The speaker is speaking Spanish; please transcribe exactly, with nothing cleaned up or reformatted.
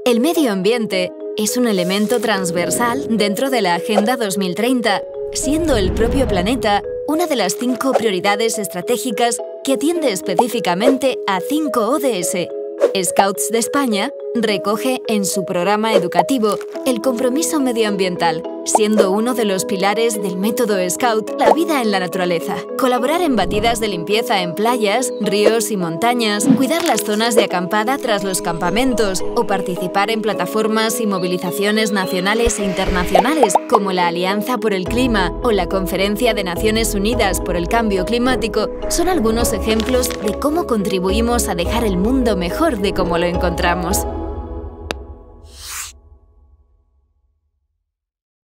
El medio ambiente es un elemento transversal dentro de la Agenda dos mil treinta, siendo el propio planeta una de las cinco prioridades estratégicas que atiende específicamente a cinco O D S. Scouts de España recoge en su programa educativo el compromiso medioambiental, siendo uno de los pilares del método Scout la vida en la naturaleza. Colaborar en batidas de limpieza en playas, ríos y montañas, cuidar las zonas de acampada tras los campamentos o participar en plataformas y movilizaciones nacionales e internacionales como la Alianza por el Clima o la Conferencia de Naciones Unidas por el Cambio Climático son algunos ejemplos de cómo contribuimos a dejar el mundo mejor de cómo lo encontramos.